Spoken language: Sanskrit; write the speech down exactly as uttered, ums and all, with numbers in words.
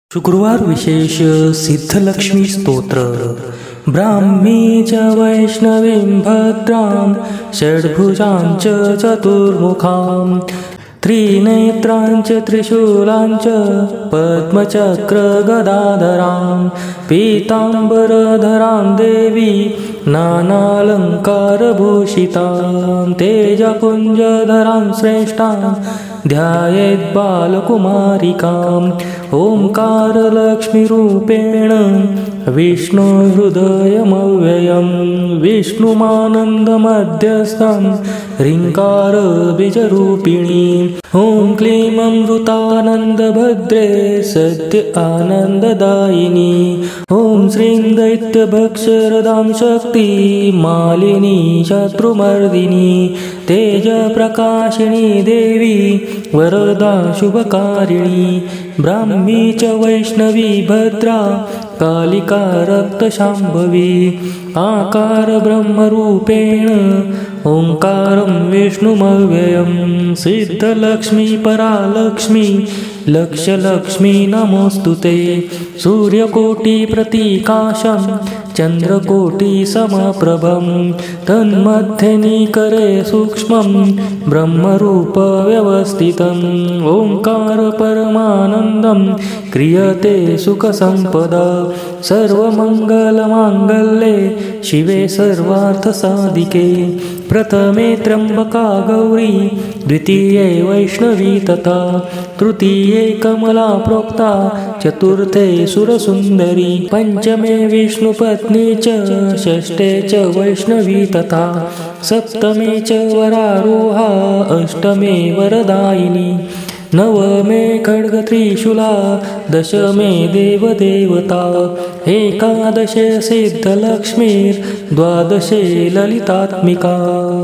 शुक्रवार विशेष सिद्धलक्ष्मी स्तोत्र। ब्राह्मी च वैष्णवीं भद्रां षड्भुजां च चतुर्मुखां त्रिनेत्रां च त्रिशूलां च पद्मचक्रगदाधरां पीताम्बरधरां देवी नानालङ्कारभूषितां तेजपुञ्जधरां श्रेष्ठां ध्यायेद्बालकुमारिकाम् ओंकारलक्ष्मीरूपेण विष्णुहृदयमव्ययं विष्णुमानन्दमध्यस्थं ह्रीङ्कारबीजरूपिणीं ॐ क्लीं अमृतानन्दभद्रे सत्य आनन्ददायिनी ॐ श्रीं दैत्यभक्षरदां शक्ति मालिनी शत्रुमर्दिनी तेजप्रकाशिनी देवी वरदा शुभकारिणी ब्राह्मी च वैष्णवी भद्रा कालिका रक्तशाम्भवी आकार ब्रह्मरूपेण ओंकारं विष्णुमव्ययं सिद्धलक्ष्मी परालक्ष्मी लक्षलक्ष्मी नमोस्तुते सूर्यकोटिप्रतिकाशं चन्द्रकोटिसमप्रभं तन्मध्यनिकरे सूक्ष्मं ब्रह्मरूपव्यवस्थितम् ओंकार परमानन्दं क्रियते सुखसम्पदा सर्वमङ्गलमाङ्गल्ये शिवे सर्वार्थसाधिके प्रथमे त्र्यम्बका गौरी द्वितीये वैष्णवी तथा तृतीये कमला प्रोक्ता चतुर्थे सुरसुन्दरी पंचमे विष्णुपत्नी च षष्ठे च वैष्णवी तथा सप्तमे च वरारोहा अष्टमे वरदायिनी नवमे खड्गत्रिशूला दशमे देवदेवता एकादशे सिद्धलक्ष्मीर्द्वादशे ललितात्मिका।